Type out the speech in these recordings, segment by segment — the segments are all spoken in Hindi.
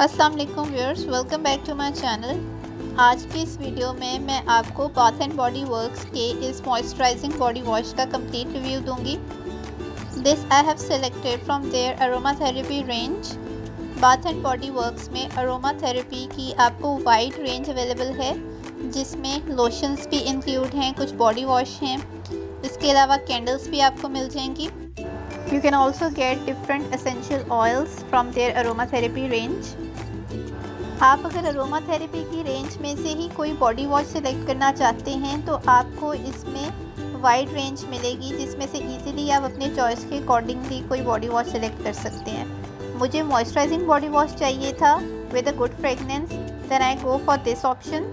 अस्सलाम वालेकुम viewers, welcome back to my channel. आज की इस वीडियो में मैं आपको बाथ एंड बॉडी वर्क्स के इस मॉइस्चराइजिंग बॉडी वॉश का कंप्लीट रिव्यू दूंगी। This I have selected from their aromatherapy range. Bath and Body Works में अरोमा थेरेपी की आपको वाइड रेंज अवेलेबल है, जिसमें लोशंस भी इंक्लूड हैं, कुछ बॉडी वॉश हैं, इसके अलावा कैंडल्स भी आपको मिल जाएंगी। You can also get different essential oils from their aromatherapy range. आप अगर अरोमाथेरेपी की रेंज में से ही कोई बॉडी वॉश सेलेक्ट करना चाहते हैं तो आपको इसमें वाइड रेंज मिलेगी, जिसमें से इजीली आप अपने चॉइस के अकॉर्डिंगली कोई बॉडी वॉश सेलेक्ट कर सकते हैं। मुझे मॉइस्चराइजिंग बॉडी वॉश चाहिए था with a good fragrance, then I go for this option.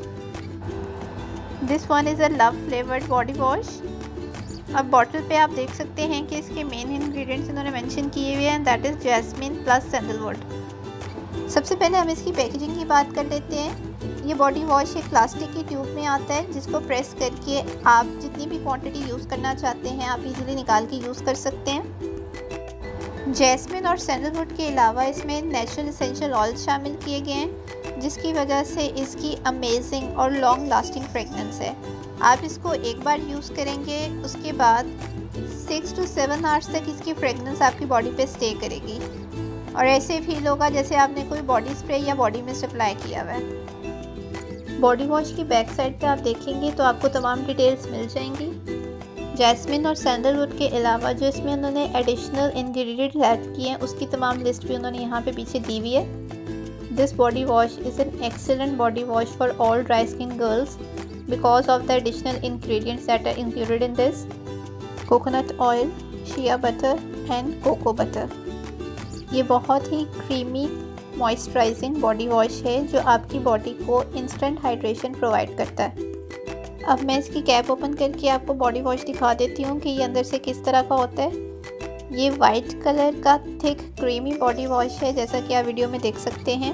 This one is a love flavoured body wash. अब बॉटल पे आप देख सकते हैं कि इसके मेन इंग्रेडिएंट्स इन्होंने मेंशन किए हुए हैं, that is jasmine plus sandalwood. सबसे पहले हम इसकी पैकेजिंग की बात कर लेते हैं। ये बॉडी वॉश एक प्लास्टिक की ट्यूब में आता है, जिसको प्रेस करके आप जितनी भी क्वांटिटी यूज़ करना चाहते हैं आप इजीली निकाल के यूज़ कर सकते हैं। जैस्मिन और सैंडलवुड के अलावा इसमें नेचुरल एसेंशियल ऑयल शामिल किए गए हैं, जिसकी वजह से इसकी अमेजिंग और लॉन्ग लास्टिंग फ्रेगनेंस है। आप इसको एक बार यूज़ करेंगे, उसके बाद 6 to 7 आवर्स तक इसकी फ्रेगनेंस आपकी बॉडी पे स्टे करेगी और ऐसे फील होगा जैसे आपने कोई बॉडी स्प्रे या बॉडी मिस्ट अप्लाई किया हुआ है। बॉडी वॉश की बैक साइड पे आप देखेंगे तो आपको तमाम डिटेल्स मिल जाएंगी। जैस्मिन और सैंडलवुड के अलावा जो इसमें उन्होंने एडिशनल इंग्रेडिएंट्स ऐड किए हैं उसकी तमाम लिस्ट भी उन्होंने यहाँ पे पीछे दी हुई है। This body wash is an excellent body wash for all dry skin girls because of the additional ingredients that are included in this: coconut oil, shea butter and cocoa butter। ये बहुत ही क्रीमी मॉइस्चराइजिंग बॉडी वॉश है जो आपकी बॉडी को इंस्टेंट हाइड्रेशन प्रोवाइड करता है। अब मैं इसकी कैप ओपन करके आपको बॉडी वॉश दिखा देती हूँ कि ये अंदर से किस तरह का होता है। ये वाइट कलर का थिक क्रीमी बॉडी वॉश है, जैसा कि आप वीडियो में देख सकते हैं।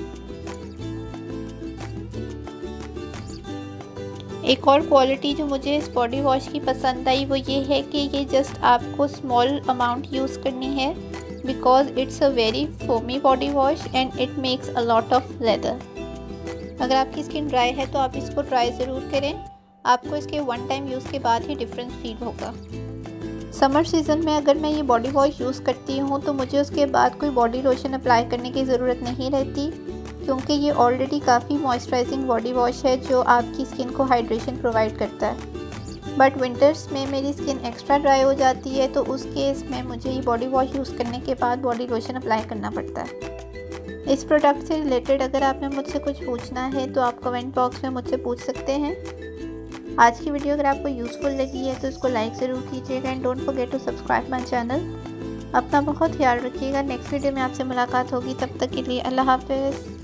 एक और क्वालिटी जो मुझे इस बॉडी वॉश की पसंद आई वो ये है कि ये जस्ट आपको स्मॉल अमाउंट यूज़ करनी है, because it's a very foamy body wash and it makes a lot of lather. अगर आपकी स्किन ड्राई है तो आप इसको ट्राई ज़रूर करें, आपको इसके वन टाइम यूज़ के बाद ही डिफरेंस फील होगा। समर सीज़न में अगर मैं ये बॉडी वॉश यूज़ करती हूँ तो मुझे उसके बाद कोई बॉडी लोशन अप्लाई करने की ज़रूरत नहीं रहती, क्योंकि ये ऑलरेडी काफ़ी मॉइस्चराइजिंग बॉडी वॉश है जो आपकी स्किन को हाइड्रेशन प्रोवाइड करता है। बट विंटर्स में मेरी स्किन एक्स्ट्रा ड्राई हो जाती है, तो उस केस में मुझे ये बॉडी वॉश यूज़ करने के बाद बॉडी लोशन अप्लाई करना पड़ता है। इस प्रोडक्ट से रिलेटेड अगर आपने मुझसे कुछ पूछना है तो आप कमेंट बॉक्स में मुझसे पूछ सकते हैं। आज की वीडियो अगर आपको यूज़फुल लगी है तो इसको लाइक ज़रूर कीजिएगा and don't forget to subscribe my channel. अपना बहुत ख्याल रखिएगा। नेक्स्ट वीडियो में आपसे मुलाकात होगी, तब तक के लिए अल्लाह हाफ़िज़।